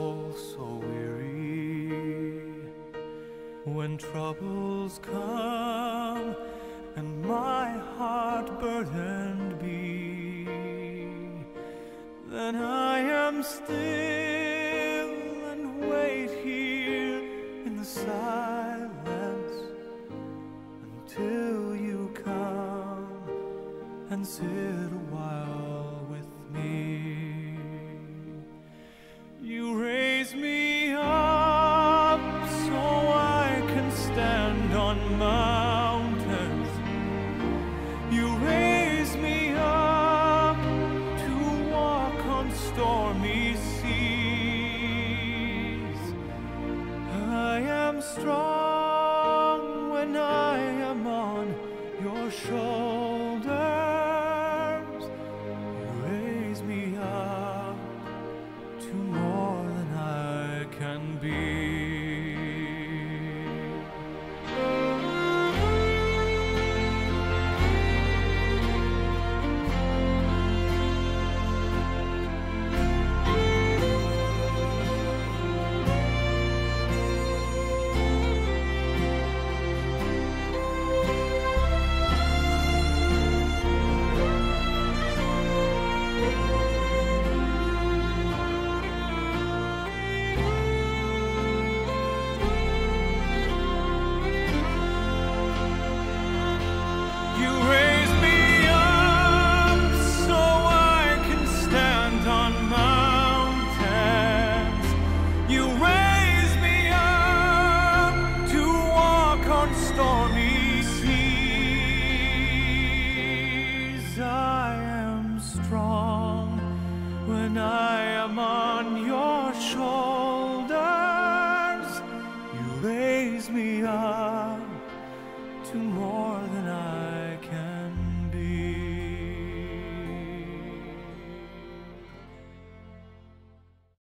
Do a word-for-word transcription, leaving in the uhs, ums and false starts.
soul so weary. When troubles come and my heart burdened be, then I am still and wait here in the silence until you come and sit a while with me. You raise me up so I can stand on mountains. You raise me up to walk on stormy seas. I am strong when I am on your shoulders. You raise me up to more than I can be. Stormy seas, I am strong when I am on your shoulders. You raise me up to more than